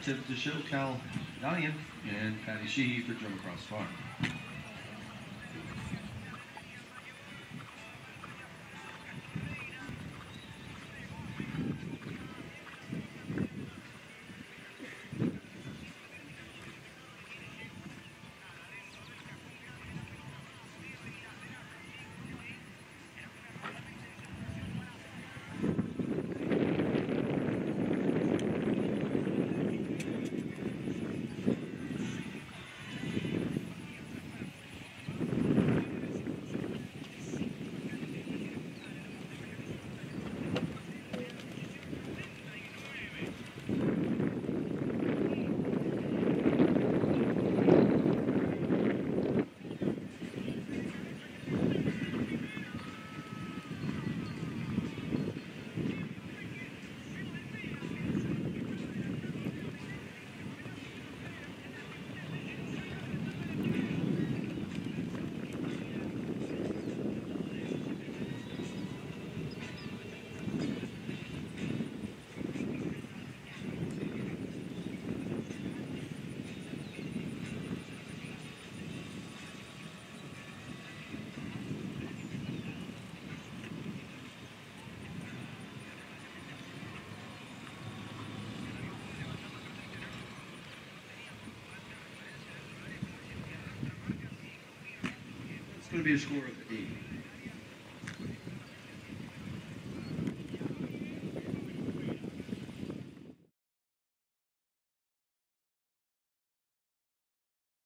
relative to show Caledonian and Paddy Sheehy for Drum Across Farm. It's going to be a score of 8.